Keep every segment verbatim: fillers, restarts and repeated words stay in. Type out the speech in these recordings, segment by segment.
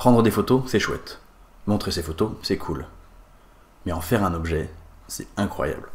Prendre des photos, c'est chouette. Montrer ses photos, c'est cool. Mais en faire un objet, c'est incroyable.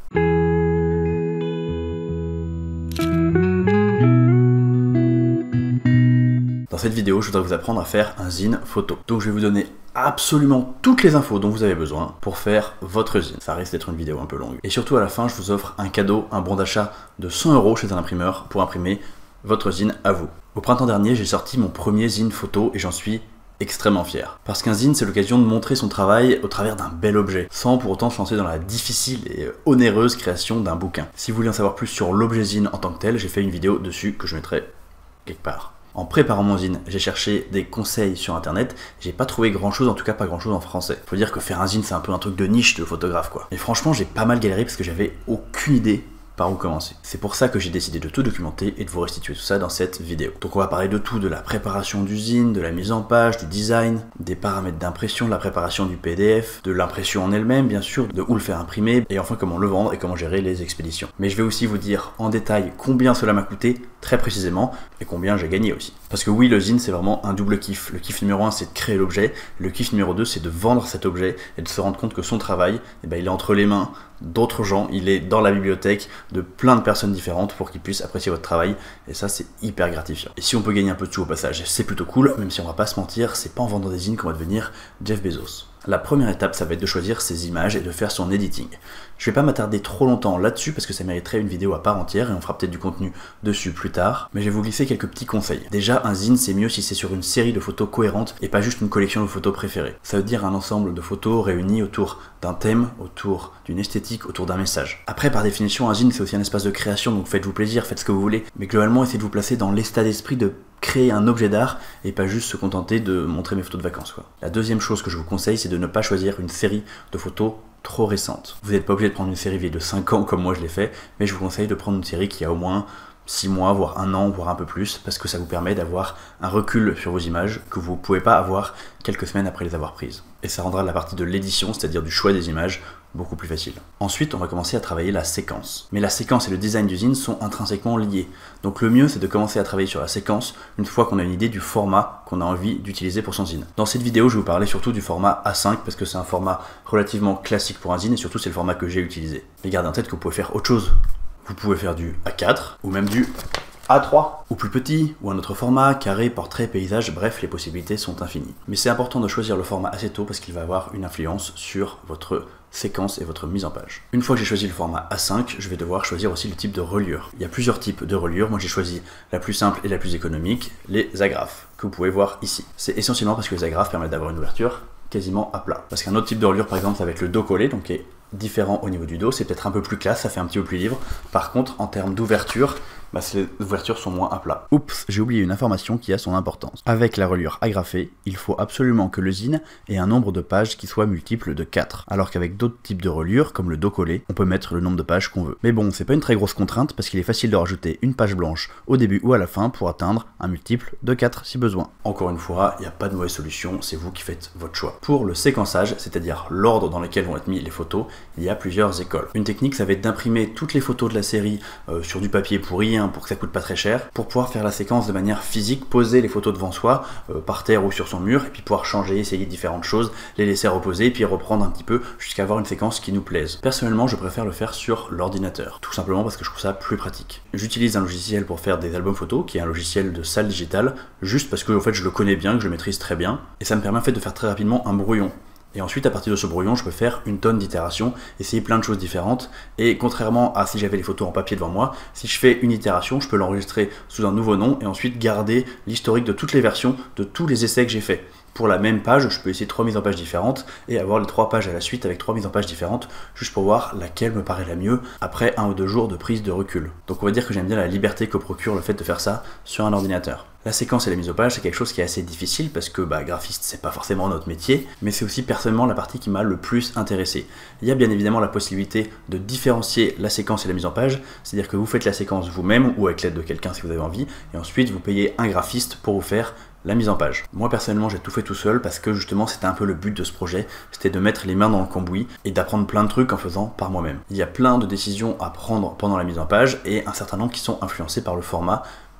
Dans cette vidéo, je voudrais vous apprendre à faire un zine photo. Donc je vais vous donner absolument toutes les infos dont vous avez besoin pour faire votre zine. Ça risque d'être une vidéo un peu longue. Et surtout à la fin, je vous offre un cadeau, un bon d'achat de cent euros chez un imprimeur pour imprimer votre zine à vous. Au printemps dernier, j'ai sorti mon premier zine photo et j'en suis extrêmement fier. Parce qu'un zine, c'est l'occasion de montrer son travail au travers d'un bel objet, sans pour autant se lancer dans la difficile et onéreuse création d'un bouquin. Si vous voulez en savoir plus sur l'objet zine en tant que tel, j'ai fait une vidéo dessus que je mettrai quelque part. En préparant mon zine, j'ai cherché des conseils sur internet, j'ai pas trouvé grand chose, en tout cas pas grand chose en français. Faut dire que faire un zine, c'est un peu un truc de niche de photographe quoi. Et franchement, j'ai pas mal galéré parce que j'avais aucune idée par où commencer. C'est pour ça que j'ai décidé de tout documenter et de vous restituer tout ça dans cette vidéo. Donc on va parler de tout, de la préparation du zine, de la mise en page, du design, des paramètres d'impression, de la préparation du P D F, de l'impression en elle-même bien sûr, de où le faire imprimer, et enfin comment le vendre et comment gérer les expéditions. Mais je vais aussi vous dire en détail combien cela m'a coûté, très précisément, et combien j'ai gagné aussi. Parce que oui, le zine c'est vraiment un double kiff. Le kiff numéro un c'est de créer l'objet, le kiff numéro deux c'est de vendre cet objet et de se rendre compte que son travail, eh ben, il est entre les mains d'autres gens, il est dans la bibliothèque de plein de personnes différentes pour qu'ils puissent apprécier votre travail, et ça c'est hyper gratifiant. Et si on peut gagner un peu de sous au passage, c'est plutôt cool, même si on va pas se mentir, c'est pas en vendant des zines qu'on va devenir Jeff Bezos. La première étape, ça va être de choisir ses images et de faire son editing. Je vais pas m'attarder trop longtemps là-dessus parce que ça mériterait une vidéo à part entière et on fera peut-être du contenu dessus plus tard, mais je vais vous glisser quelques petits conseils. Déjà, un zine c'est mieux si c'est sur une série de photos cohérentes et pas juste une collection de photos préférées. Ça veut dire un ensemble de photos réunies autour d'un thème, autour d'une esthétique, autour d'un message. Après, par définition, un zine c'est aussi un espace de création, donc faites-vous plaisir, faites ce que vous voulez, mais globalement essayez de vous placer dans l'état d'esprit de créer un objet d'art et pas juste se contenter de montrer mes photos de vacances quoi. La deuxième chose que je vous conseille, c'est de ne pas choisir une série de photos trop récentes. Vous n'êtes pas obligé de prendre une série vieille de cinq ans comme moi je l'ai fait, mais je vous conseille de prendre une série qui a au moins six mois, voire un an, voire un peu plus, parce que ça vous permet d'avoir un recul sur vos images que vous ne pouvez pas avoir quelques semaines après les avoir prises. Et ça rendra la partie de l'édition, c'est-à-dire du choix des images, beaucoup plus facile. Ensuite, on va commencer à travailler la séquence. Mais la séquence et le design du zine sont intrinsèquement liés. Donc le mieux, c'est de commencer à travailler sur la séquence une fois qu'on a une idée du format qu'on a envie d'utiliser pour son zine. Dans cette vidéo, je vais vous parler surtout du format A cinq parce que c'est un format relativement classique pour un zine et surtout c'est le format que j'ai utilisé. Mais gardez en tête que vous pouvez faire autre chose. Vous pouvez faire du A quatre ou même du A trois, ou plus petit, ou un autre format, carré, portrait, paysage, bref, les possibilités sont infinies. Mais c'est important de choisir le format assez tôt parce qu'il va avoir une influence sur votre séquence et votre mise en page. Une fois que j'ai choisi le format A cinq, je vais devoir choisir aussi le type de reliure. Il y a plusieurs types de reliure, moi j'ai choisi la plus simple et la plus économique, les agrafes, que vous pouvez voir ici. C'est essentiellement parce que les agrafes permettent d'avoir une ouverture quasiment à plat. Parce qu'un autre type de reliure par exemple ça va être le dos collé, donc qui est différent au niveau du dos, c'est peut-être un peu plus classe, ça fait un petit peu plus libre. Par contre, en termes d'ouverture, bah, les ouvertures sont moins à plat. Oups, j'ai oublié une information qui a son importance. Avec la reliure agrafée, il faut absolument que le zine ait un nombre de pages qui soit multiple de quatre. Alors qu'avec d'autres types de reliures, comme le dos collé, on peut mettre le nombre de pages qu'on veut. Mais bon, c'est pas une très grosse contrainte parce qu'il est facile de rajouter une page blanche au début ou à la fin pour atteindre un multiple de quatre si besoin. Encore une fois, il n'y a pas de mauvaise solution, c'est vous qui faites votre choix. Pour le séquençage, c'est-à-dire l'ordre dans lequel vont être mis les photos, il y a plusieurs écoles. Une technique, ça va être d'imprimer toutes les photos de la série euh, sur du papier pourri, hein, pour que ça coûte pas très cher, pour pouvoir faire la séquence de manière physique, poser les photos devant soi, euh, par terre ou sur son mur, et puis pouvoir changer, essayer différentes choses, les laisser reposer, et puis reprendre un petit peu jusqu'à avoir une séquence qui nous plaise. Personnellement, je préfère le faire sur l'ordinateur, tout simplement parce que je trouve ça plus pratique. J'utilise un logiciel pour faire des albums photos, qui est un logiciel de salle digitale, juste parce que en fait je le connais bien, que je le maîtrise très bien, et ça me permet en fait de faire très rapidement un brouillon. Et ensuite, à partir de ce brouillon, je peux faire une tonne d'itérations, essayer plein de choses différentes. Et contrairement à si j'avais les photos en papier devant moi, si je fais une itération, je peux l'enregistrer sous un nouveau nom et ensuite garder l'historique de toutes les versions, de tous les essais que j'ai faits. Pour la même page, je peux essayer trois mises en page différentes et avoir les trois pages à la suite avec trois mises en page différentes, juste pour voir laquelle me paraît la mieux après un ou deux jours de prise de recul. Donc on va dire que j'aime bien la liberté que procure le fait de faire ça sur un ordinateur. La séquence et la mise en page, c'est quelque chose qui est assez difficile parce que bah, graphiste, c'est pas forcément notre métier, mais c'est aussi personnellement la partie qui m'a le plus intéressé. Il y a bien évidemment la possibilité de différencier la séquence et la mise en page, c'est-à-dire que vous faites la séquence vous-même ou avec l'aide de quelqu'un si vous avez envie, et ensuite vous payez un graphiste pour vous faire la mise en page. Moi personnellement j'ai tout fait tout seul parce que justement c'était un peu le but de ce projet, c'était de mettre les mains dans le cambouis et d'apprendre plein de trucs en faisant par moi-même. Il y a plein de décisions à prendre pendant la mise en page et un certain nombre qui sont influencés par le format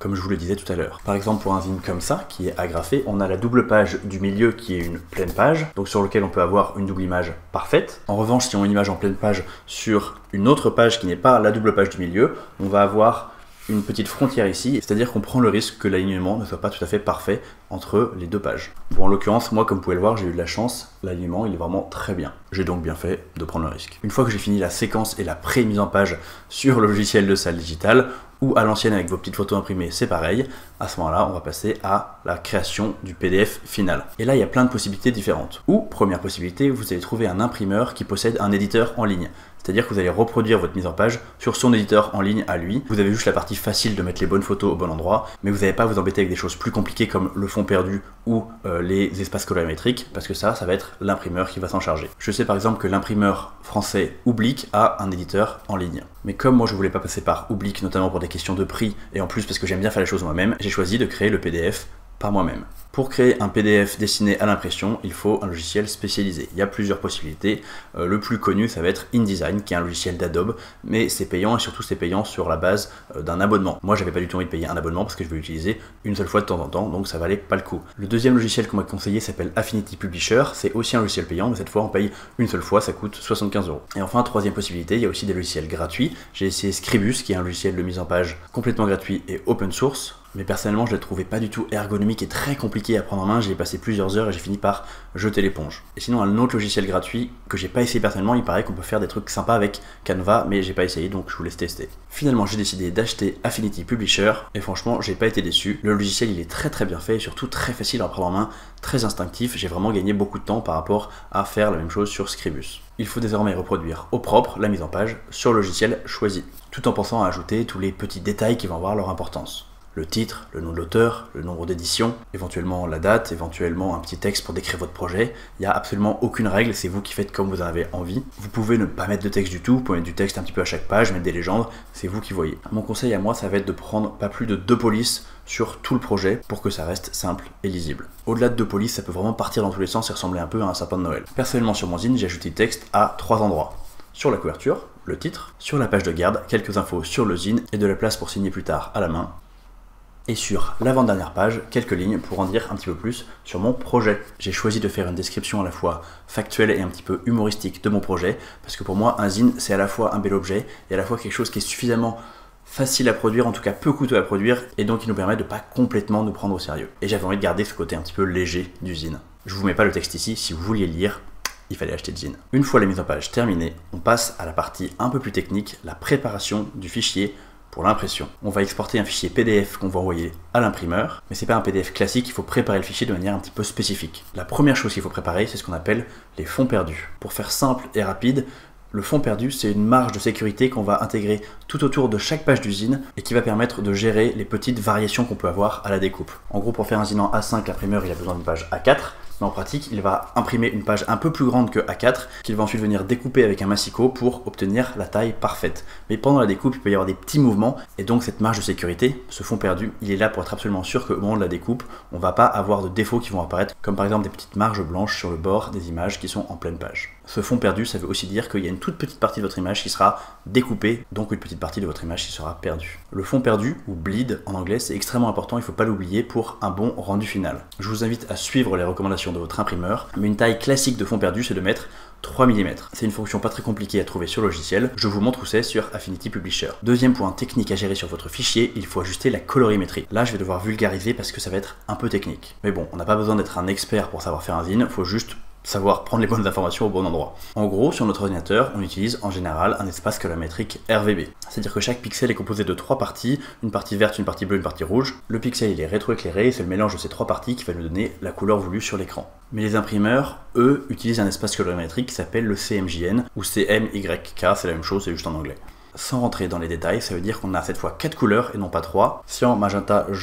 comme je vous le disais tout à l'heure. Par exemple, pour un zine comme ça, qui est agrafé, on a la double page du milieu qui est une pleine page, donc sur lequel on peut avoir une double image parfaite. En revanche, si on a une image en pleine page sur une autre page qui n'est pas la double page du milieu, on va avoir une petite frontière ici, c'est-à-dire qu'on prend le risque que l'alignement ne soit pas tout à fait parfait entre les deux pages. Bon, en l'occurrence, moi, comme vous pouvez le voir, j'ai eu de la chance, l'alignement il est vraiment très bien. J'ai donc bien fait de prendre le risque. Une fois que j'ai fini la séquence et la pré-mise en page sur le logiciel de salle digitale, ou à l'ancienne avec vos petites photos imprimées, c'est pareil, à ce moment-là, on va passer à la création du P D F final. Et là, il y a plein de possibilités différentes. Ou, première possibilité, vous allez trouver un imprimeur qui possède un éditeur en ligne. C'est-à-dire que vous allez reproduire votre mise en page sur son éditeur en ligne à lui. Vous avez juste la partie facile de mettre les bonnes photos au bon endroit, mais vous n'allez pas à vous embêter avec des choses plus compliquées comme le fond perdu ou euh, les espaces colorimétriques, parce que ça, ça va être l'imprimeur qui va s'en charger. Je sais par exemple que l'imprimeur français Oblique a un éditeur en ligne. Mais comme moi je voulais pas passer par Oblique, notamment pour des questions de prix, et en plus parce que j'aime bien faire les choses moi-même, j'ai choisi de créer le P D F par moi-même. Pour créer un P D F destiné à l'impression, il faut un logiciel spécialisé. Il y a plusieurs possibilités. Euh, le plus connu, ça va être InDesign, qui est un logiciel d'Adobe, mais c'est payant et surtout c'est payant sur la base euh, d'un abonnement. Moi, j'avais pas du tout envie de payer un abonnement parce que je vais l'utiliser une seule fois de temps en temps, donc ça valait pas le coup. Le deuxième logiciel qu'on m'a conseillé s'appelle Affinity Publisher. C'est aussi un logiciel payant, mais cette fois on paye une seule fois, ça coûte soixante-quinze euros. Et enfin, troisième possibilité, il y a aussi des logiciels gratuits. J'ai essayé Scribus, qui est un logiciel de mise en page complètement gratuit et open source. Mais personnellement, je l'ai trouvé pas du tout ergonomique et très compliqué à prendre en main. J'ai passé plusieurs heures et j'ai fini par jeter l'éponge. Et sinon, un autre logiciel gratuit que j'ai pas essayé personnellement, il paraît qu'on peut faire des trucs sympas avec Canva, mais j'ai pas essayé, donc je vous laisse tester. Finalement, j'ai décidé d'acheter Affinity Publisher et franchement, j'ai pas été déçu. Le logiciel, il est très très bien fait et surtout très facile à prendre en main, très instinctif. J'ai vraiment gagné beaucoup de temps par rapport à faire la même chose sur Scribus. Il faut désormais reproduire au propre la mise en page sur le logiciel choisi, tout en pensant à ajouter tous les petits détails qui vont avoir leur importance. Le titre, le nom de l'auteur, le nombre d'éditions, éventuellement la date, éventuellement un petit texte pour décrire votre projet. Il n'y a absolument aucune règle, c'est vous qui faites comme vous en avez envie. Vous pouvez ne pas mettre de texte du tout, vous pouvez mettre du texte un petit peu à chaque page, mettre des légendes, c'est vous qui voyez. Mon conseil à moi, ça va être de prendre pas plus de deux polices sur tout le projet pour que ça reste simple et lisible. Au-delà de deux polices, ça peut vraiment partir dans tous les sens et ressembler un peu à un sapin de Noël. Personnellement sur mon zine, j'ai ajouté texte à trois endroits. Sur la couverture, le titre, sur la page de garde, quelques infos sur le zine et de la place pour signer plus tard à la main. Et sur l'avant-dernière page, quelques lignes pour en dire un petit peu plus sur mon projet. J'ai choisi de faire une description à la fois factuelle et un petit peu humoristique de mon projet, parce que pour moi, un zine, c'est à la fois un bel objet et à la fois quelque chose qui est suffisamment facile à produire, en tout cas peu coûteux à produire, et donc qui nous permet de pas complètement nous prendre au sérieux. Et j'avais envie de garder ce côté un petit peu léger du zine. Je vous mets pas le texte ici, si vous vouliez le lire, il fallait acheter le zine. Une fois la mise en page terminée, on passe à la partie un peu plus technique, la préparation du fichier pour l'impression. On va exporter un fichier P D F qu'on va envoyer à l'imprimeur, mais c'est pas un P D F classique, il faut préparer le fichier de manière un petit peu spécifique. La première chose qu'il faut préparer, c'est ce qu'on appelle les fonds perdus. Pour faire simple et rapide, le fond perdu, c'est une marge de sécurité qu'on va intégrer tout autour de chaque page du zine et qui va permettre de gérer les petites variations qu'on peut avoir à la découpe. En gros, pour faire un zine en A cinq, l'imprimeur il a besoin d'une page A quatre. Mais en pratique, il va imprimer une page un peu plus grande que A quatre, qu'il va ensuite venir découper avec un massicot pour obtenir la taille parfaite. Mais pendant la découpe, il peut y avoir des petits mouvements, et donc cette marge de sécurité, ce fond perdu, il est là pour être absolument sûr qu'au moment de la découpe, on ne va pas avoir de défauts qui vont apparaître, comme par exemple des petites marges blanches sur le bord des images qui sont en pleine page. Ce fond perdu, ça veut aussi dire qu'il y a une toute petite partie de votre image qui sera découpée, donc une petite partie de votre image qui sera perdue. Le fond perdu, ou bleed en anglais, c'est extrêmement important, il ne faut pas l'oublier pour un bon rendu final. Je vous invite à suivre les recommandations de votre imprimeur, mais une taille classique de fond perdu, c'est de mettre trois millimètres. C'est une fonction pas très compliquée à trouver sur le logiciel, je vous montre où c'est sur Affinity Publisher. Deuxième point technique à gérer sur votre fichier, il faut ajuster la colorimétrie. Là, je vais devoir vulgariser parce que ça va être un peu technique. Mais bon, on n'a pas besoin d'être un expert pour savoir faire un zine, il faut juste savoir prendre les bonnes informations au bon endroit. En gros, sur notre ordinateur, on utilise en général un espace colorimétrique R V B. C'est-à-dire que chaque pixel est composé de trois parties, une partie verte, une partie bleue, une partie rouge. Le pixel il est rétroéclairé, c'est le mélange de ces trois parties qui va nous donner la couleur voulue sur l'écran. Mais les imprimeurs, eux, utilisent un espace colorimétrique qui s'appelle le C M J N ou C M Y K, c'est la même chose, c'est juste en anglais. Sans rentrer dans les détails, ça veut dire qu'on a cette fois quatre couleurs et non pas trois, cyan, magenta, jaune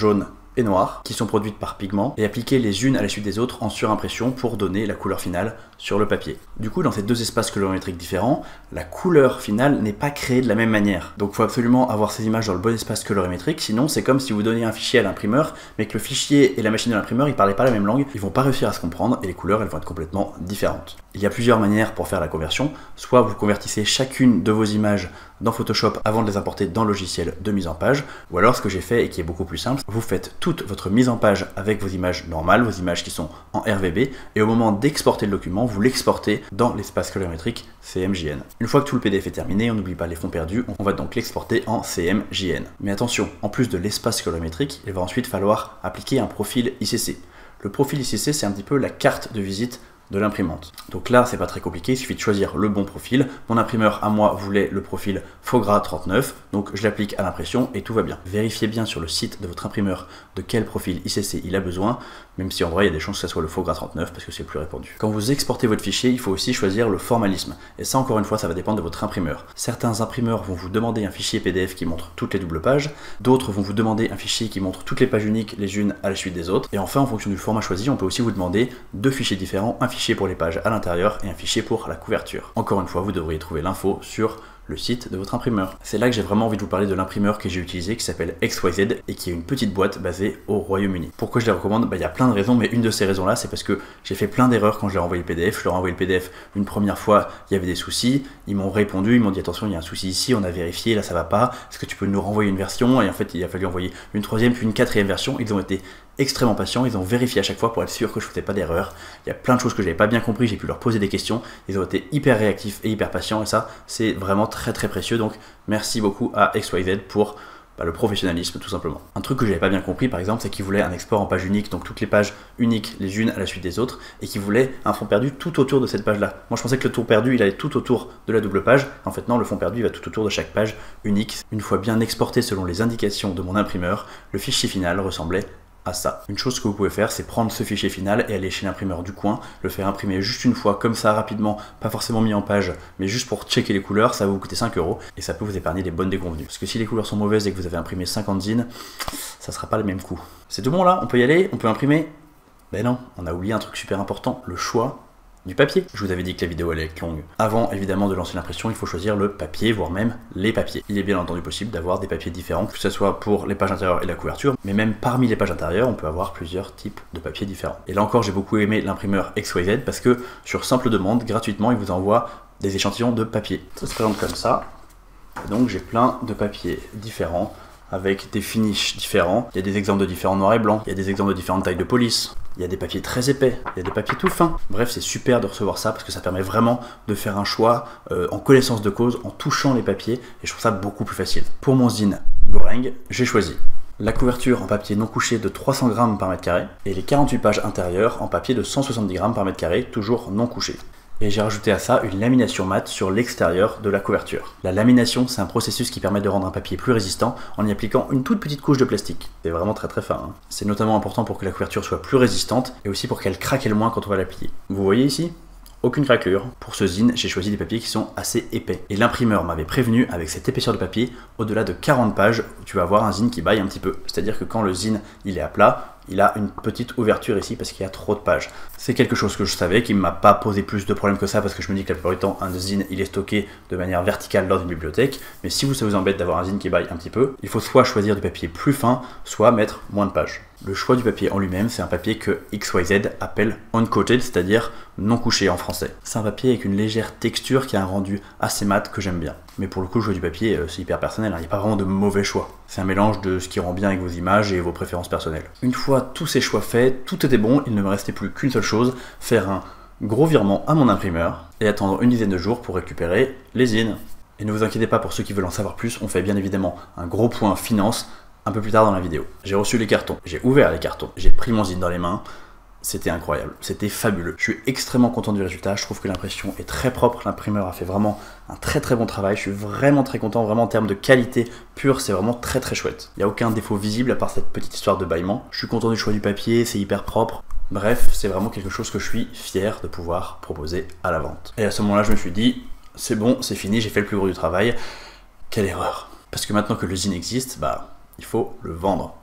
et noires qui sont produites par pigments et appliquées les unes à la suite des autres en surimpression pour donner la couleur finale sur le papier. Du coup, dans ces deux espaces colorimétriques différents, la couleur finale n'est pas créée de la même manière. Donc il faut absolument avoir ces images dans le bon espace colorimétrique, sinon c'est comme si vous donniez un fichier à l'imprimeur, mais que le fichier et la machine de l'imprimeur ils parlaient pas la même langue, ils vont pas réussir à se comprendre et les couleurs elles vont être complètement différentes. Il y a plusieurs manières pour faire la conversion, soit vous convertissez chacune de vos images dans Photoshop avant de les importer dans le logiciel de mise en page, ou alors ce que j'ai fait et qui est beaucoup plus simple, vous faites toute votre mise en page avec vos images normales, vos images qui sont en R V B, et au moment d'exporter le document, vous l'exportez dans l'espace colorimétrique C M J N. Une fois que tout le P D F est terminé, on n'oublie pas les fonds perdus, on va donc l'exporter en C M J N. Mais attention, en plus de l'espace colorimétrique, il va ensuite falloir appliquer un profil I C C. Le profil I C C, c'est un petit peu la carte de visite de l'imprimante. Donc là, c'est pas très compliqué, il suffit de choisir le bon profil. Mon imprimeur à moi voulait le profil Fogra trente-neuf, donc je l'applique à l'impression et tout va bien. Vérifiez bien sur le site de votre imprimeur de quel profil I C C il a besoin, même si en vrai il y a des chances que ce soit le Fogra trente-neuf parce que c'est le plus répandu. Quand vous exportez votre fichier, il faut aussi choisir le formalisme. Et ça, encore une fois, ça va dépendre de votre imprimeur. Certains imprimeurs vont vous demander un fichier P D F qui montre toutes les doubles pages, d'autres vont vous demander un fichier qui montre toutes les pages uniques les unes à la suite des autres. Et enfin, en fonction du format choisi, on peut aussi vous demander deux fichiers différents, un fichier pour les pages à l'intérieur et un fichier pour la couverture. Encore une fois, vous devriez trouver l'info sur le site de votre imprimeur. C'est là que j'ai vraiment envie de vous parler de l'imprimeur que j'ai utilisé qui s'appelle X Y Z et qui est une petite boîte basée au Royaume-Uni. Pourquoi je les recommande? Bah, il y a plein de raisons, mais une de ces raisons là c'est parce que j'ai fait plein d'erreurs quand je leur ai envoyé le P D F. Je leur ai envoyé le P D F une première fois, il y avait des soucis, ils m'ont répondu, ils m'ont dit attention il y a un souci ici, on a vérifié, là ça va pas, est-ce que tu peux nous renvoyer une version? Et en fait il a fallu envoyer une troisième puis une quatrième version. Ils ont été extrêmement patients, ils ont vérifié à chaque fois pour être sûr que je ne faisais pas d'erreur. Il y a plein de choses que j'avais pas bien compris, j'ai pu leur poser des questions, ils ont été hyper réactifs et hyper patients et ça c'est vraiment très très précieux. Donc merci beaucoup à X Y Z pour bah, le professionnalisme tout simplement. Un truc que j'avais pas bien compris par exemple, c'est qu'ils voulaient un export en page unique, donc toutes les pages uniques les unes à la suite des autres, et qu'ils voulaient un fond perdu tout autour de cette page là. Moi je pensais que le tour perdu il allait tout autour de la double page, en fait non, le fond perdu il va tout autour de chaque page unique. Une fois bien exporté selon les indications de mon imprimeur, le fichier final ressemblait à ça. Une chose que vous pouvez faire, c'est prendre ce fichier final et aller chez l'imprimeur du coin, le faire imprimer juste une fois comme ça rapidement, pas forcément mis en page, mais juste pour checker les couleurs. Ça va vous coûter cinq euros et ça peut vous épargner des bonnes déconvenues. Parce que si les couleurs sont mauvaises et que vous avez imprimé cinquante zines, ça sera pas le même coût. C'est tout bon là? On peut y aller? On peut imprimer? Ben non, on a oublié un truc super important, le choix du papier. Je vous avais dit que la vidéo allait être longue. Avant évidemment de lancer l'impression, il faut choisir le papier, voire même les papiers. Il est bien entendu possible d'avoir des papiers différents, que ce soit pour les pages intérieures et la couverture, mais même parmi les pages intérieures, on peut avoir plusieurs types de papiers différents. Et là encore, j'ai beaucoup aimé l'imprimeur X Y Z parce que sur simple demande, gratuitement, il vous envoie des échantillons de papier. Ça se présente comme ça. Et donc j'ai plein de papiers différents, avec des finishes différents. Il y a des exemples de différents noirs et blancs, il y a des exemples de différentes tailles de police, il y a des papiers très épais, il y a des papiers tout fins. Bref, c'est super de recevoir ça parce que ça permet vraiment de faire un choix euh, en connaissance de cause, en touchant les papiers, et je trouve ça beaucoup plus facile. Pour mon zine Goreng, j'ai choisi la couverture en papier non couché de trois cents grammes par mètre carré et les quarante-huit pages intérieures en papier de cent soixante-dix grammes par mètre carré, toujours non couché. Et j'ai rajouté à ça une lamination mate sur l'extérieur de la couverture. La lamination, c'est un processus qui permet de rendre un papier plus résistant en y appliquant une toute petite couche de plastique. C'est vraiment très très fin. Hein. C'est notamment important pour que la couverture soit plus résistante et aussi pour qu'elle craque le moins quand on va la plier. Vous voyez ici ? Aucune craquelure. Pour ce zine, j'ai choisi des papiers qui sont assez épais. Et l'imprimeur m'avait prévenu, avec cette épaisseur de papier, au-delà de quarante pages, tu vas avoir un zine qui baille un petit peu. C'est-à-dire que quand le zine il est à plat, il a une petite ouverture ici parce qu'il y a trop de pages. C'est quelque chose que je savais, qui ne m'a pas posé plus de problèmes que ça parce que je me dis que la plupart du temps, un zine il est stocké de manière verticale dans une bibliothèque. Mais si vous, ça vous embête d'avoir un zine qui baille un petit peu, il faut soit choisir du papier plus fin, soit mettre moins de pages. Le choix du papier en lui-même, c'est un papier que X Y Z appelle uncoated, c'est-à-dire non couché en français. C'est un papier avec une légère texture qui a un rendu assez mat que j'aime bien. Mais pour le coup, le choix du papier, c'est hyper personnel, il n'y a pas vraiment de mauvais choix. C'est un mélange de ce qui rend bien avec vos images et vos préférences personnelles. Une fois tous ces choix faits, tout était bon, il ne me restait plus qu'une seule chose, faire un gros virement à mon imprimeur et attendre une dizaine de jours pour récupérer les zines. Et ne vous inquiétez pas pour ceux qui veulent en savoir plus, on fait bien évidemment un gros point finance un peu plus tard dans la vidéo. J'ai reçu les cartons, j'ai ouvert les cartons, j'ai pris mon zine dans les mains, c'était incroyable, c'était fabuleux. Je suis extrêmement content du résultat, je trouve que l'impression est très propre, l'imprimeur a fait vraiment un très très bon travail, je suis vraiment très content, vraiment en termes de qualité pure, c'est vraiment très très chouette. Il n'y a aucun défaut visible à part cette petite histoire de bâillement. Je suis content du choix du papier, c'est hyper propre. Bref, c'est vraiment quelque chose que je suis fier de pouvoir proposer à la vente. Et à ce moment-là, je me suis dit, c'est bon, c'est fini, j'ai fait le plus gros du travail. Quelle erreur. Parce que maintenant que le zine existe, bah, il faut le vendre.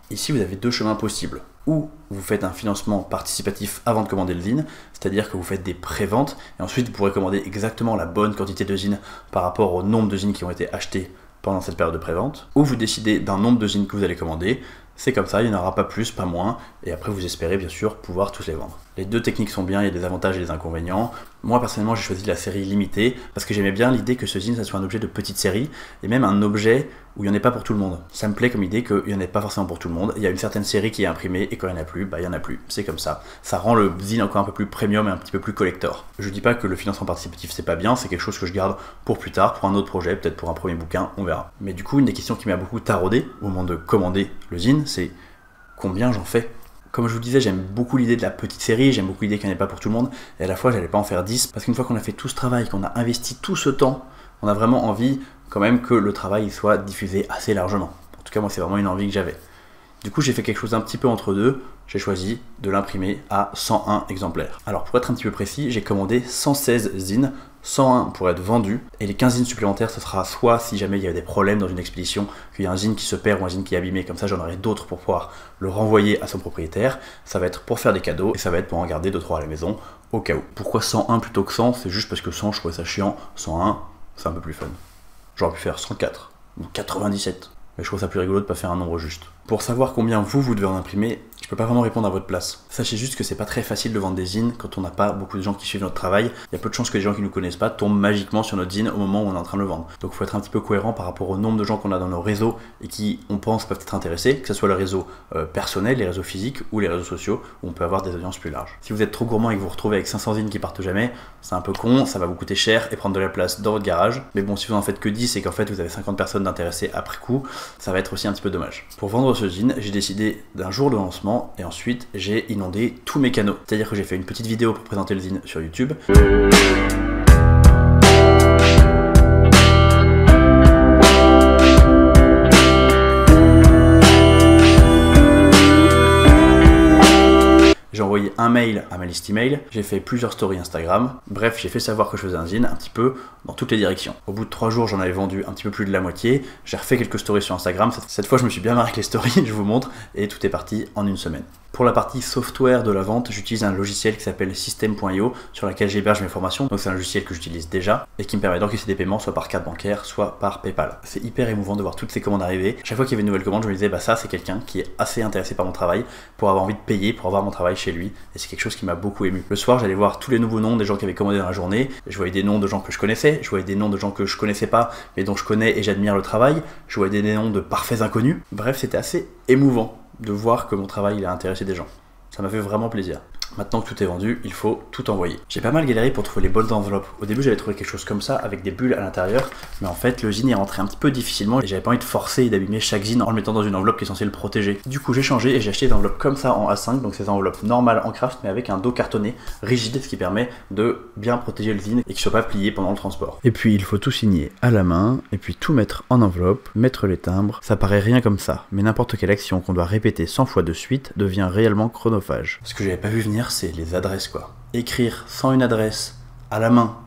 Ici, vous avez deux chemins possibles. Ou vous faites un financement participatif avant de commander le zine, c'est-à-dire que vous faites des préventes, et ensuite vous pourrez commander exactement la bonne quantité de zine par rapport au nombre de zines qui ont été achetés pendant cette période de prévente. Ou vous décidez d'un nombre de zines que vous allez commander, c'est comme ça, il n'y en aura pas plus, pas moins, et après vous espérez bien sûr pouvoir tous les vendre. Les deux techniques sont bien, il y a des avantages et des inconvénients. Moi personnellement j'ai choisi la série limitée, parce que j'aimais bien l'idée que ce zine ça soit un objet de petite série, et même un objet où il n'y en ait pas pour tout le monde. Ça me plaît comme idée qu'il n'y en ait pas forcément pour tout le monde, il y a une certaine série qui est imprimée, et quand il n'y en a plus, bah il n'y en a plus, c'est comme ça. Ça rend le zine encore un peu plus premium et un petit peu plus collector. Je dis pas que le financement participatif c'est pas bien, c'est quelque chose que je garde pour plus tard, pour un autre projet, peut-être pour un premier bouquin, on verra. Mais du coup une des questions qui m'a beaucoup taraudé au moment de commander le zine, c'est combien j'en fais? Comme je vous disais, j'aime beaucoup l'idée de la petite série, j'aime beaucoup l'idée qu'il n'y en ait pas pour tout le monde, et à la fois j'allais pas en faire dix, parce qu'une fois qu'on a fait tout ce travail, qu'on a investi tout ce temps, on a vraiment envie quand même que le travail soit diffusé assez largement. En tout cas moi c'est vraiment une envie que j'avais. Du coup j'ai fait quelque chose d'un petit peu entre deux, j'ai choisi de l'imprimer à cent un exemplaires. Alors pour être un petit peu précis, j'ai commandé cent seize zines, cent un pour être vendu, et les quinze zines supplémentaires ce sera soit si jamais il y a des problèmes dans une expédition, qu'il y a un zine qui se perd ou un zine qui est abîmé, comme ça j'en aurai d'autres pour pouvoir le renvoyer à son propriétaire, ça va être pour faire des cadeaux, et ça va être pour en garder deux trois à la maison, au cas où. Pourquoi cent un plutôt que cent? C'est juste parce que cent je trouvais ça chiant, cent un c'est un peu plus fun. J'aurais pu faire cent quatre, ou quatre-vingt-dix-sept. Mais je trouve ça plus rigolo de pas faire un nombre juste. Pour savoir combien vous, vous devez en imprimer, je peux pas vraiment répondre à votre place. Sachez juste que c'est pas très facile de vendre des zines quand on n'a pas beaucoup de gens qui suivent notre travail. Il y a peu de chances que les gens qui nous connaissent pas tombent magiquement sur notre zine au moment où on est en train de le vendre. Donc il faut être un petit peu cohérent par rapport au nombre de gens qu'on a dans nos réseaux et qui, on pense, peuvent être intéressés, que ce soit le réseau euh, personnel, les réseaux physiques ou les réseaux sociaux où on peut avoir des audiences plus larges. Si vous êtes trop gourmand et que vous vous retrouvez avec cinq cents zines qui partent jamais, c'est un peu con, ça va vous coûter cher et prendre de la place dans votre garage. Mais bon, si vous en faites que dix et qu'en fait vous avez cinquante personnes d'intéressés après coup, ça va être aussi un petit peu dommage. Pour vendre ce zine, j'ai décidé d'un jour de lancement et ensuite j'ai inondé tous mes canaux. C'est-à-dire que j'ai fait une petite vidéo pour présenter le zine sur YouTube. J'ai envoyé un mail à ma liste email, j'ai fait plusieurs stories Instagram, bref j'ai fait savoir que je faisais un zine un petit peu dans toutes les directions. Au bout de trois jours j'en avais vendu un petit peu plus de la moitié, j'ai refait quelques stories sur Instagram, cette fois je me suis bien marré avec les stories, je vous montre, et tout est parti en une semaine. Pour la partie software de la vente, j'utilise un logiciel qui s'appelle system point i o sur lequel j'héberge mes formations. Donc c'est un logiciel que j'utilise déjà et qui me permet d'encaisser des paiements soit par carte bancaire, soit par PayPal. C'est hyper émouvant de voir toutes ces commandes arriver. Chaque fois qu'il y avait une nouvelle commande, je me disais bah ça c'est quelqu'un qui est assez intéressé par mon travail pour avoir envie de payer, pour avoir mon travail chez lui. Et c'est quelque chose qui m'a beaucoup ému. Le soir, j'allais voir tous les nouveaux noms des gens qui avaient commandé dans la journée. Je voyais des noms de gens que je connaissais, je voyais des noms de gens que je connaissais pas, mais dont je connais et j'admire le travail. Je voyais des noms de parfaits inconnus. Bref, c'était assez émouvant de voir que mon travail il a intéressé des gens. Ça m'a fait vraiment plaisir. Maintenant que tout est vendu, il faut tout envoyer. J'ai pas mal galéré pour trouver les bonnes enveloppes. Au début, j'avais trouvé quelque chose comme ça, avec des bulles à l'intérieur, mais en fait, le zine est rentré un petit peu difficilement et j'avais pas envie de forcer et d'abîmer chaque zine en le mettant dans une enveloppe qui est censée le protéger. Du coup, j'ai changé et j'ai acheté des enveloppes comme ça en A cinq, donc ces enveloppes normales en craft, mais avec un dos cartonné rigide, ce qui permet de bien protéger le zine et qu'il soit pas plié pendant le transport. Et puis, il faut tout signer à la main, et puis tout mettre en enveloppe, mettre les timbres. Ça paraît rien comme ça, mais n'importe quelle action qu'on doit répéter cent fois de suite devient réellement chronophage. Ce que j'avais pas vu venir, c'est les adresses. Quoi. Écrire cent une adresses à la main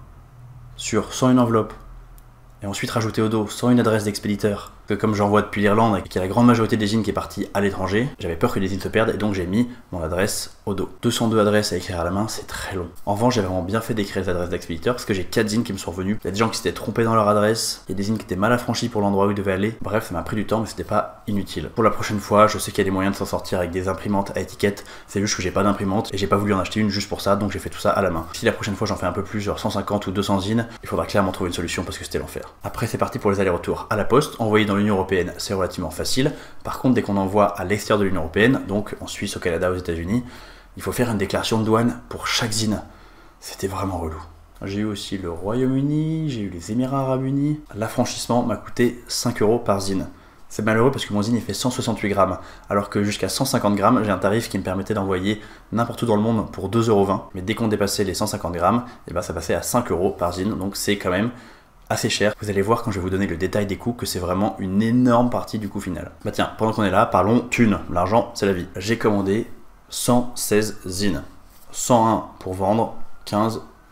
sur cent une enveloppes et ensuite rajouter au dos cent une adresses d'expéditeur que comme j'envoie depuis l'Irlande et qu'il y a la grande majorité des zines qui est partie à l'étranger, j'avais peur que les zines se perdent et donc j'ai mis mon adresse au dos. deux cent deux adresses à écrire à la main, c'est très long. En revanche, j'ai vraiment bien fait d'écrire les adresses d'expéditeur parce que j'ai quatre zines qui me sont revenus. Il y a des gens qui s'étaient trompés dans leur adresse, il y a des zines qui étaient mal affranchis pour l'endroit où ils devaient aller. Bref, ça m'a pris du temps mais c'était pas inutile. Pour la prochaine fois, je sais qu'il y a des moyens de s'en sortir avec des imprimantes à étiquette, c'est juste que j'ai pas d'imprimante et j'ai pas voulu en acheter une juste pour ça, donc j'ai fait tout ça à la main. Si la prochaine fois j'en fais un peu plus, genre cent cinquante ou deux cents zines, il faudra clairement trouver une solution parce que c'était l'enfer. Après c'est parti pour les allers-retours à la poste, envoyer dans l'Union Européenne, c'est relativement facile. Par contre, dès qu'on envoie à l'extérieur de l'Union Européenne, donc en Suisse, au Canada, aux États-Unis, il faut faire une déclaration de douane pour chaque zine. C'était vraiment relou. J'ai eu aussi le Royaume-Uni, j'ai eu les Émirats Arabes Unis. L'affranchissement m'a coûté cinq euros par zine. C'est malheureux parce que mon zine il fait cent soixante-huit grammes, alors que jusqu'à cent cinquante grammes, j'ai un tarif qui me permettait d'envoyer n'importe où dans le monde pour deux euros vingt. Mais dès qu'on dépassait les cent cinquante grammes, et ben ça passait à cinq euros par zine, donc c'est quand même assez cher. Vous allez voir quand je vais vous donner le détail des coûts que c'est vraiment une énorme partie du coût final. Bah tiens, pendant qu'on est là, parlons thunes. L'argent, c'est la vie. J'ai commandé cent seize zines. cent un pour vendre, quinze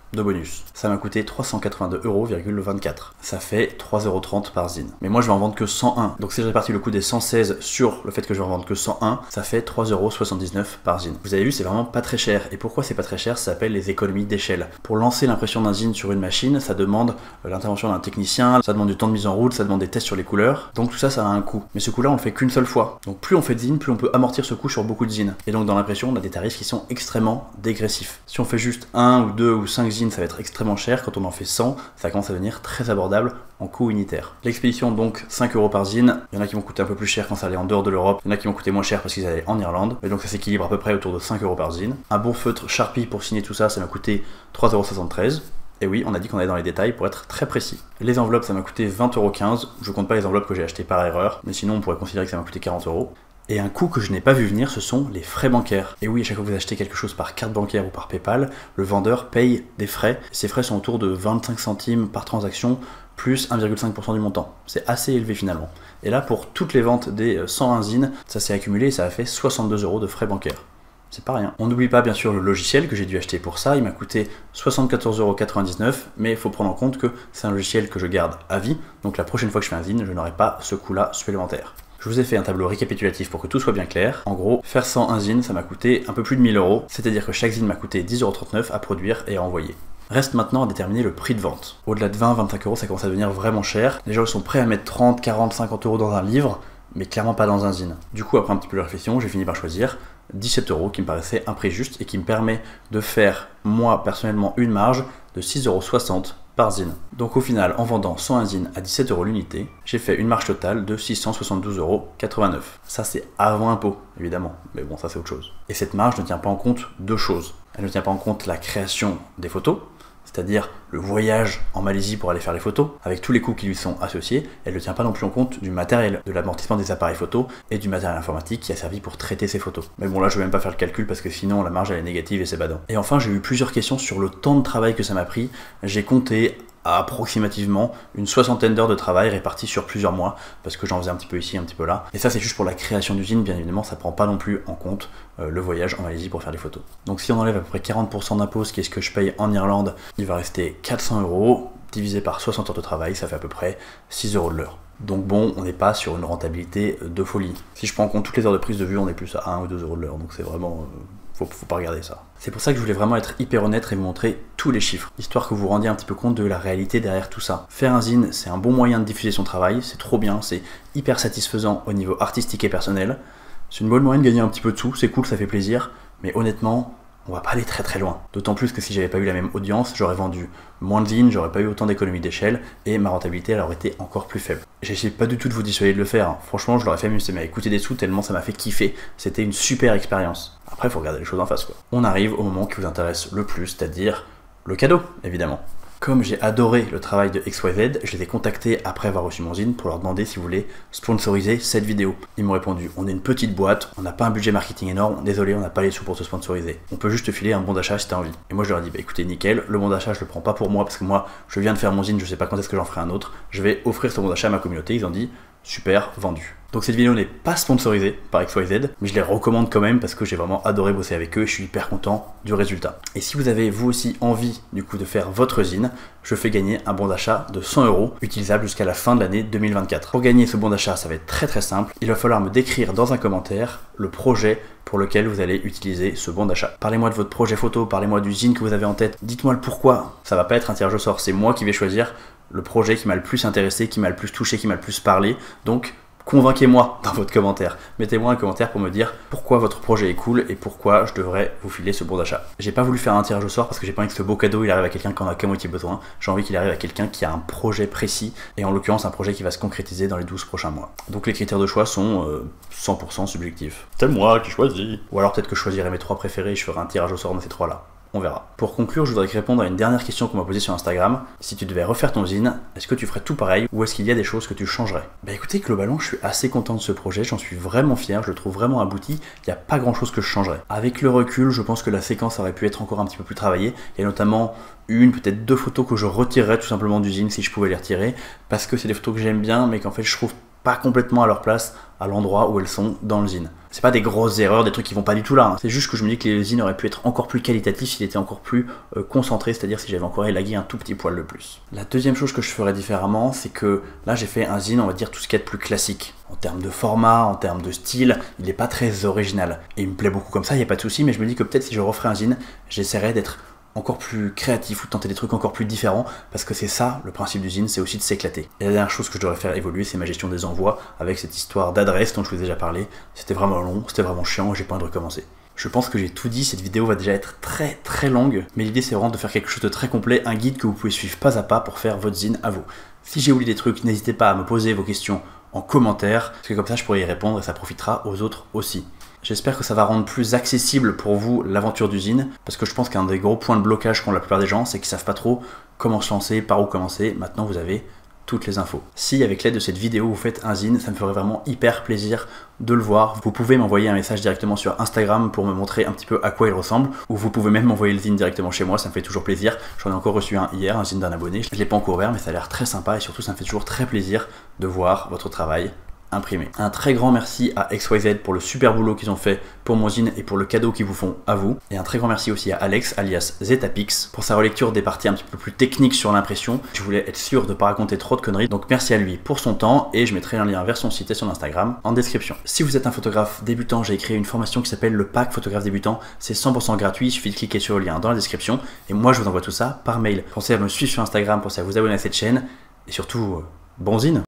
de bonus. Ça m'a coûté trois cent quatre-vingt-deux euros virgule vingt-quatre. Ça fait trois euros trente par zine. Mais moi je vais en vendre que cent un. Donc si je répartis le coût des cent seize sur le fait que je vais en vendre que cent un, ça fait trois euros soixante-dix-neuf par zine. Vous avez vu, c'est vraiment pas très cher. Et pourquoi c'est pas très cher? Ça s'appelle les économies d'échelle. Pour lancer l'impression d'un zine sur une machine, ça demande l'intervention d'un technicien, ça demande du temps de mise en route, ça demande des tests sur les couleurs. Donc tout ça, ça a un coût. Mais ce coût-là, on le fait qu'une seule fois. Donc plus on fait de zine, plus on peut amortir ce coût sur beaucoup de zines. Et donc dans l'impression, on a des tarifs qui sont extrêmement dégressifs. Si on fait juste un ou deux ou cinq zines, ça va être extrêmement cher. Quand on en fait cent, ça commence à devenir très abordable en coût unitaire. L'expédition, donc cinq euros par zine. Il y en a qui vont coûter un peu plus cher quand ça allait en dehors de l'Europe. Il y en a qui vont coûter moins cher parce qu'ils allaient en Irlande. Et donc ça s'équilibre à peu près autour de cinq euros par zine. Un bon feutre Sharpie pour signer tout ça, ça m'a coûté trois euros soixante-treize. Et oui, on a dit qu'on allait dans les détails pour être très précis. Les enveloppes, ça m'a coûté vingt euros quinze. Je compte pas les enveloppes que j'ai achetées par erreur, mais sinon on pourrait considérer que ça m'a coûté quarante euros. Et un coût que je n'ai pas vu venir, ce sont les frais bancaires. Et oui, à chaque fois que vous achetez quelque chose par carte bancaire ou par PayPal, le vendeur paye des frais. Ces frais sont autour de vingt-cinq centimes par transaction, plus un virgule cinq pour cent du montant. C'est assez élevé finalement. Et là, pour toutes les ventes des cent un zines, ça s'est accumulé et ça a fait soixante-deux euros de frais bancaires. C'est pas rien. On n'oublie pas bien sûr le logiciel que j'ai dû acheter pour ça, il m'a coûté soixante-quatorze euros quatre-vingt-dix-neuf, mais il faut prendre en compte que c'est un logiciel que je garde à vie, donc la prochaine fois que je fais un zine, je n'aurai pas ce coût-là supplémentaire. Je vous ai fait un tableau récapitulatif pour que tout soit bien clair. En gros, faire cent un zines, ça m'a coûté un peu plus de mille euros, c'est-à-dire que chaque zine m'a coûté dix euros trente-neuf à produire et à envoyer. Reste maintenant à déterminer le prix de vente. Au-delà de vingt à vingt-cinq euros, ça commence à devenir vraiment cher. Les gens sont prêts à mettre trente, quarante, cinquante euros dans un livre, mais clairement pas dans un zine. Du coup, après un petit peu de réflexion, j'ai fini par choisir dix-sept euros qui me paraissait un prix juste et qui me permet de faire, moi personnellement, une marge de six euros soixante par zine. Donc au final, en vendant cent un zines à dix-sept euros l'unité, j'ai fait une marge totale de six cent soixante-douze euros quatre-vingt-neuf. Ça c'est avant impôt, évidemment, mais bon, ça c'est autre chose. Et cette marge ne tient pas en compte deux choses. Elle ne tient pas en compte la création des photos, c'est-à-dire le voyage en Malaisie pour aller faire les photos, avec tous les coûts qui lui sont associés. Elle ne tient pas non plus en compte du matériel, de l'amortissement des appareils photo et du matériel informatique qui a servi pour traiter ces photos. Mais bon, là je vais même pas faire le calcul parce que sinon la marge elle est négative et c'est badant. Et enfin, j'ai eu plusieurs questions sur le temps de travail que ça m'a pris. J'ai compté à approximativement une soixantaine d'heures de travail réparties sur plusieurs mois, parce que j'en faisais un petit peu ici, un petit peu là. Et ça c'est juste pour la création d'usine, bien évidemment, ça prend pas non plus en compte euh, le voyage en Malaisie pour faire les photos. Donc si on enlève à peu près quarante pour cent d'impôts, ce qui est ce que je paye en Irlande, il va rester quatre cents euros, divisé par soixante heures de travail, ça fait à peu près six euros de l'heure. Donc bon, on n'est pas sur une rentabilité de folie. Si je prends en compte toutes les heures de prise de vue, on est plus à un ou deux euros de l'heure, donc c'est vraiment... Euh, Faut, faut pas regarder ça. C'est pour ça que je voulais vraiment être hyper honnête et vous montrer tous les chiffres, histoire que vous vous rendiez un petit peu compte de la réalité derrière tout ça. Faire un zine, c'est un bon moyen de diffuser son travail, c'est trop bien, c'est hyper satisfaisant au niveau artistique et personnel. C'est une bonne moyen de gagner un petit peu de sous, c'est cool, ça fait plaisir, mais honnêtement, on va pas aller très très loin. D'autant plus que si j'avais pas eu la même audience, j'aurais vendu moins de zines, j'aurais pas eu autant d'économies d'échelle et ma rentabilité elle aurait été encore plus faible. J'essaie pas du tout de vous dissuader de le faire, hein. Franchement je l'aurais fait, mais ça m'a coûté des sous tellement ça m'a fait kiffer. C'était une super expérience. Après faut regarder les choses en face quoi. On arrive au moment qui vous intéresse le plus, c'est-à-dire le cadeau évidemment. Comme j'ai adoré le travail de X Y Z, je les ai contactés après avoir reçu mon zine pour leur demander s'ils voulaient sponsoriser cette vidéo. Ils m'ont répondu, on est une petite boîte, on n'a pas un budget marketing énorme, désolé, on n'a pas les sous pour te sponsoriser. On peut juste te filer un bon d'achat si t'as envie. Et moi je leur ai dit, bah écoutez, nickel, le bon d'achat je le prends pas pour moi parce que moi je viens de faire mon zine, je sais pas quand est-ce que j'en ferai un autre, je vais offrir ce bon d'achat à ma communauté. Ils ont dit, super, vendu. Donc cette vidéo n'est pas sponsorisée par X Y Z, mais je les recommande quand même parce que j'ai vraiment adoré bosser avec eux et je suis hyper content du résultat. Et si vous avez vous aussi envie du coup de faire votre zine, je fais gagner un bon d'achat de cent euros utilisable jusqu'à la fin de l'année deux mille vingt-quatre. Pour gagner ce bon d'achat, ça va être très très simple. Il va falloir me décrire dans un commentaire le projet pour lequel vous allez utiliser ce bon d'achat. Parlez-moi de votre projet photo, parlez-moi du zine que vous avez en tête, dites-moi le pourquoi. Ça va pas être un tirage au sort, c'est moi qui vais choisir le projet qui m'a le plus intéressé, qui m'a le plus touché, qui m'a le plus parlé. Donc convainquez-moi dans votre commentaire. Mettez-moi un commentaire pour me dire pourquoi votre projet est cool et pourquoi je devrais vous filer ce bon d'achat. J'ai pas voulu faire un tirage au sort parce que j'ai pas envie que ce beau cadeau il arrive à quelqu'un qui en a qu'à moitié besoin. J'ai envie qu'il arrive à quelqu'un qui a un projet précis et en l'occurrence un projet qui va se concrétiser dans les douze prochains mois. Donc les critères de choix sont euh, cent pour cent subjectifs. C'est moi qui choisis. Ou alors peut-être que je choisirai mes trois préférés et je ferai un tirage au sort dans ces trois là. On verra. Pour conclure, je voudrais répondre à une dernière question qu'on m'a posée sur Instagram. Si tu devais refaire ton zine, est-ce que tu ferais tout pareil ou est-ce qu'il y a des choses que tu changerais? Bah écoutez, globalement, je suis assez content de ce projet, j'en suis vraiment fier, je le trouve vraiment abouti, il n'y a pas grand chose que je changerais. Avec le recul, je pense que la séquence aurait pu être encore un petit peu plus travaillée. Il y a notamment une, peut-être deux photos que je retirerais tout simplement du zine si je pouvais les retirer, parce que c'est des photos que j'aime bien, mais qu'en fait je trouve pas complètement à leur place à l'endroit où elles sont dans le zine. C'est pas des grosses erreurs, des trucs qui vont pas du tout là, hein. C'est juste que je me dis que les zines auraient pu être encore plus qualitatifs s'il était encore plus euh, concentré, c'est-à-dire si j'avais encore élagué un tout petit poil de plus. La deuxième chose que je ferais différemment, c'est que là j'ai fait un zine, on va dire tout ce qui est plus classique. En termes de format, en termes de style, il n'est pas très original. Et il me plaît beaucoup comme ça, il n'y a pas de souci, mais je me dis que peut-être si je referais un zine, j'essaierais d'être encore plus créatif ou de tenter des trucs encore plus différents, parce que c'est ça le principe du zine, c'est aussi de s'éclater. Et la dernière chose que je devrais faire évoluer, c'est ma gestion des envois, avec cette histoire d'adresse dont je vous ai déjà parlé. C'était vraiment long, c'était vraiment chiant, j'ai pas envie de recommencer. Je pense que j'ai tout dit, cette vidéo va déjà être très très longue, mais l'idée c'est vraiment de faire quelque chose de très complet, un guide que vous pouvez suivre pas à pas pour faire votre zine à vous. Si j'ai oublié des trucs, n'hésitez pas à me poser vos questions en commentaire, parce que comme ça je pourrai y répondre et ça profitera aux autres aussi. J'espère que ça va rendre plus accessible pour vous l'aventure du zine, parce que je pense qu'un des gros points de blocage qu'ont la plupart des gens, c'est qu'ils savent pas trop comment se lancer, par où commencer. Maintenant vous avez toutes les infos. Si avec l'aide de cette vidéo vous faites un zine, ça me ferait vraiment hyper plaisir de le voir. Vous pouvez m'envoyer un message directement sur Instagram pour me montrer un petit peu à quoi il ressemble, ou vous pouvez même m'envoyer le zine directement chez moi, ça me fait toujours plaisir. J'en ai encore reçu un hier, un zine d'un abonné. Je l'ai pas encore ouvert, mais ça a l'air très sympa et surtout ça me fait toujours très plaisir de voir votre travail imprimé. Un très grand merci à X Y Z pour le super boulot qu'ils ont fait pour mon zine et pour le cadeau qu'ils vous font à vous. Et un très grand merci aussi à Alex, alias Zetapix, pour sa relecture des parties un petit peu plus techniques sur l'impression. Je voulais être sûr de ne pas raconter trop de conneries, donc merci à lui pour son temps et je mettrai un lien vers son site et son Instagram en description. Si vous êtes un photographe débutant, j'ai créé une formation qui s'appelle le pack photographe débutant. C'est cent pour cent gratuit, il suffit de cliquer sur le lien dans la description et moi je vous envoie tout ça par mail. Pensez à me suivre sur Instagram, pensez à vous abonner à cette chaîne et surtout, bon zine!